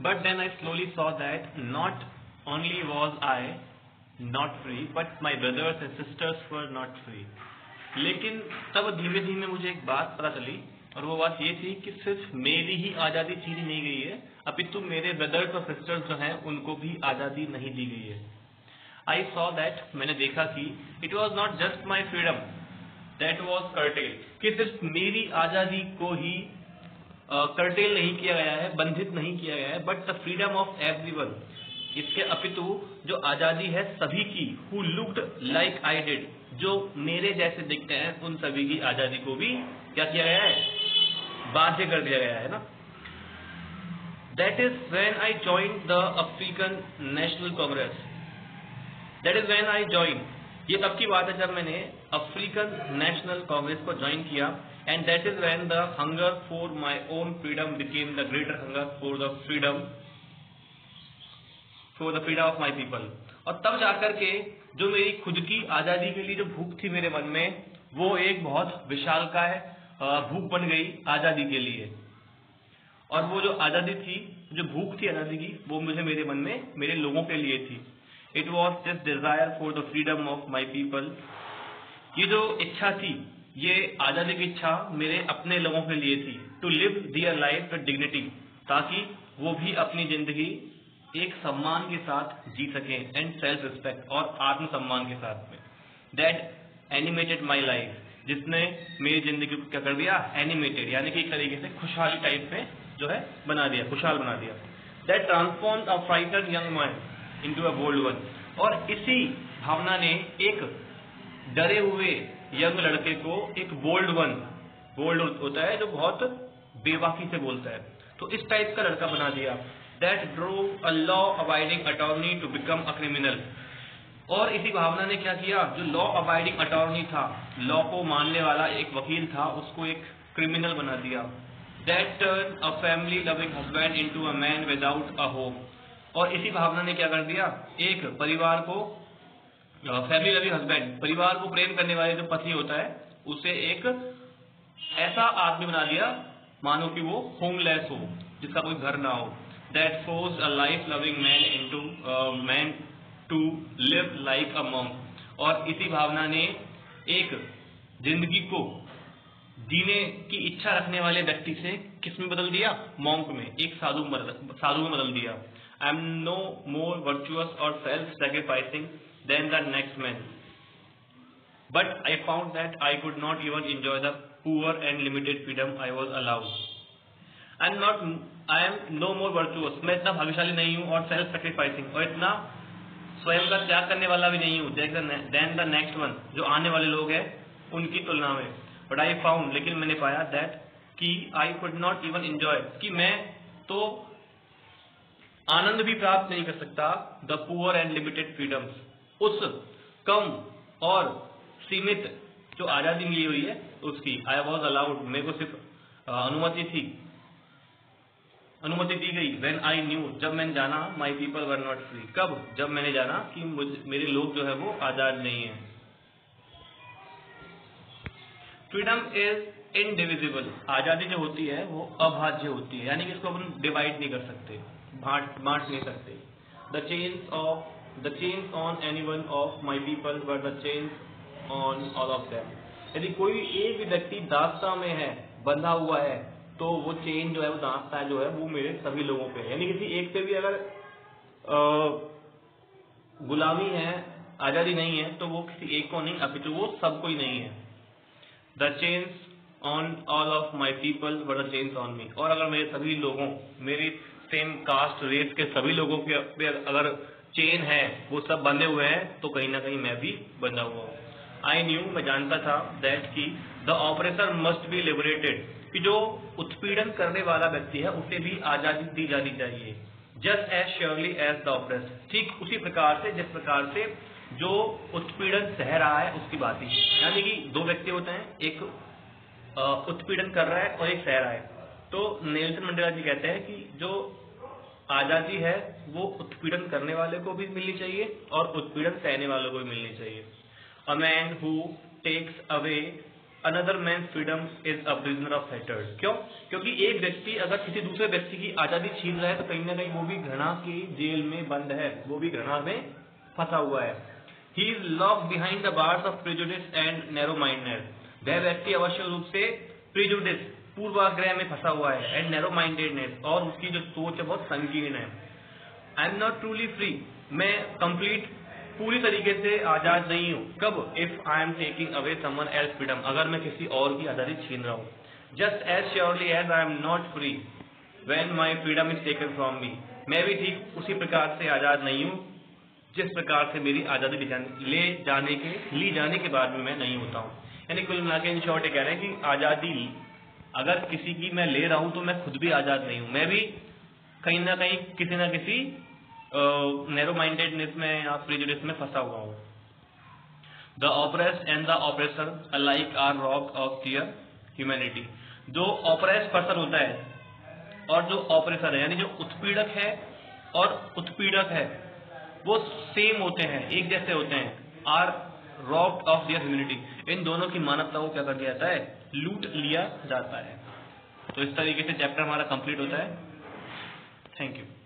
But then I slowly saw that not only was I not free, but my brothers and sisters were not free. लेकिन तब धीमे धीमे मुझे एक बात पता चली, और वो बात ये थी कि सिर्फ मेरी ही आज़ादी छीनी नहीं गई है, अपितु मेरे ब्रदर्स और सिस्टर्स जो हैं उनको भी आज़ादी नहीं दी गई है। आई सॉ दैट, मैंने देखा कि it was not just my freedom that was curtailed, कि सिर्फ मेरी आज़ादी को ही कर्टेल नहीं किया गया है, बंधित नहीं किया गया है, but the freedom of everyone, इसके अपितु जो आज़ादी है सभी की, who looked like I did, जो मेरे जैसे दिखते हैं उन सभी की आज़ादी को भी क्या किया गया है, बाध्य कर दिया गया है ना। That is when I joined the African National Congress, that is when I join, ये तब की बात है जब मैंने अफ्रीकन नेशनल कांग्रेस को ज्वाइन किया, and that is when the hunger for my own freedom became the greater hunger for the freedom of my people. और तब जाकर के जो मेरी खुद की आज़ादी के लिए जो भूख थी मेरे मन में, वो एक बहुत विशालकाय भूख बन गई आज़ादी के लिए। और वो जो आज़ादी थी, जो भूख थी आज़ादी की, वो मुझे मेरे मन में मेरे लोगों के लिए थी। It was this desire for the freedom of my people, ये जो इच्छा थी, ये आज़ादी की इच्छा मेरे अपने लोगों के लिए थी। To live their life with dignity, ताकि वो भी अपनी जिंदगी एक सम्मान के साथ जी सकें, एंड सेल्फ रिस्पेक्ट, और आत्मसम्मान के साथ में। दैट एनिमेटेड माई लाइफ, जिसने मेरी जिंदगी को क्या कर दिया, एनिमेटेड, यानी कि एक तरीके से खुशहाली टाइप में जो है बना दिया, खुशहाल बना दिया। That transformed a frightened young man into a bold one, और इसी भावना ने एक डरे हुए यंग लड़के को एक बोल्ड वन, बोल्ड होता है जो बहुत बेबाकी से बोलता है, तो इस टाइप का लड़का बना दिया। That drove a law-abiding attorney to become a criminal, और इसी भावना ने क्या किया, जो लॉ अबाइडिंग अटॉर्नी था, लॉ को मानने वाला एक वकील था, उसको एक क्रिमिनल बना दिया। That turned a family loving husband into a man without a home, और इसी भावना ने क्या कर दिया, एक परिवार को, फैमिली लविंग हस्बैंड, परिवार को प्रेम करने वाले जो पति होता है, उसे एक ऐसा आदमी बना दिया मानो कि वो होमलेस हो, जिसका कोई घर ना हो। That forced a life-loving man to live like a monk, और इसी भावना ने एक जिंदगी को जीने की इच्छा रखने वाले व्यक्ति से किस में बदल दिया, मॉन्क में, एक साधु में बदल दिया। I am no more virtuous or self-sacrificing than the next man, but I found that I could not even enjoy the poor and limited freedom I was allowed. I am no more virtuous, मैं इतना भाग्यशाली नहीं हूँ, और self sacrificing, और इतना स्वयं का त्याग करने वाला भी नहीं हूँ, देन द नेक्स्ट वन, जो आने वाले लोग हैं उनकी तुलना में। बट आई फाउंड, लेकिन मैंने पाया दैट कि I could not even enjoy, कि मैं तो आनंद भी प्राप्त नहीं कर सकता, the poor and limited freedoms, उस कम और सीमित जो आज़ादी मिली हुई है उसकी। आई वॉज अलाउड, मेरे को सिर्फ अनुमति दी गई। व्हेन आई न्यू, जब मैंने जाना, my people were not free, कब, जब मैंने जाना कि मेरे लोग जो है वो आजाद नहीं है। फ्रीडम इज इनडिविजिबल, आजादी जो होती है वो अभाज्य होती है, यानी कि इसको अपन डिवाइड नहीं कर सकते, बांट नहीं सकते। The chains on anyone of my people were the chains on all of them, यदि कोई एक भी व्यक्ति दास्ता में है, बंधा हुआ है, तो वो चेन जो है, वो दास्ता जो है वो मेरे सभी लोगों पे है। यानी किसी एक पे भी अगर गुलामी है, आजादी नहीं है, तो वो किसी एक को नहीं, अपितु वो सबको ही नहीं है। The chains on all of my people were the chains on me, और अगर मेरे सभी लोगों, मेरी सेम कास्ट रेस के सभी लोगों के पे अगर चेन है, वो सब बंधे हुए हैं, तो कहीं ना कहीं मैं भी बंधा हुआ हूँ। आई न्यू, मैं जानता था, दैट की the oppressor must be liberated, कि जो उत्पीड़न करने वाला व्यक्ति है उसे भी आजादी दी जानी चाहिए। Just as surely as the oppressed, ठीक उसी प्रकार से जिस प्रकार से जो उत्पीड़न सह रहा है उसकी बात ही। यानी कि दो व्यक्ति होते हैं, एक उत्पीड़न कर रहा है और एक सह रहा है। तो नेल्सन मंडेला जी कहते हैं कि जो आजादी है वो उत्पीड़न करने वाले को भी मिलनी चाहिए और उत्पीड़न सहने वालों को भी मिलनी चाहिए। A man who takes away another man freedom is a prisoner of hatred. क्यों? क्योंकि एक व्यक्ति अगर किसी दूसरे व्यक्ति की आजादी छीन रहा है तो कहीं ना कहीं वो भी घृणा की जेल में बंद है, वो भी घृणा में फंसा हुआ है। He is locked behind the bars of prejudice and narrow mindedness. वह व्यक्ति अवश्य रूप से प्रेजुडिस पूर्वाग्रह में फंसा हुआ है, एंड नैरो माइंडेडनेस, और उसकी जो सोच है बहुत संकीर्ण है। I am not truly free, मैं कंप्लीट पूरी तरीके से आजाद नहीं हूँ। कब? If I am taking away someone else freedom, अगर मैं किसी और की आजादी छीन रहा हूँ। Just as surely as I am not free when my freedom is taken from me, मैं भी ठीक उसी प्रकार से आजाद नहीं हूँ जिस प्रकार से मेरी आजादी ली जाने के बाद में मैं नहीं होता हूँ। यानी कुल मिला के इन शॉर्ट ये कह रहे हैं कि आजादी अगर किसी की मैं ले रहा हूँ तो मैं खुद भी आजाद नहीं हूँ, मैं भी कहीं ना कहीं किसी ना किसी नैरो माइंडेडनेस में या प्रेजुडिस में फंसा हुआ हूँ। The oppressed and the oppressor alike are robbed of their humanity. जो ऑपरेस्ड पर्सन होता है और जो ऑपरेसर है, यानी जो उत्पीड़क है और उत्पीड़क है, वो सेम होते हैं, एक जैसे होते हैं। Are robbed of their humanity, इन दोनों की मानवता को क्या कर दिया जाता है? लूट लिया जाता है। तो इस तरीके से चैप्टर हमारा कंप्लीट होता है। Thank you.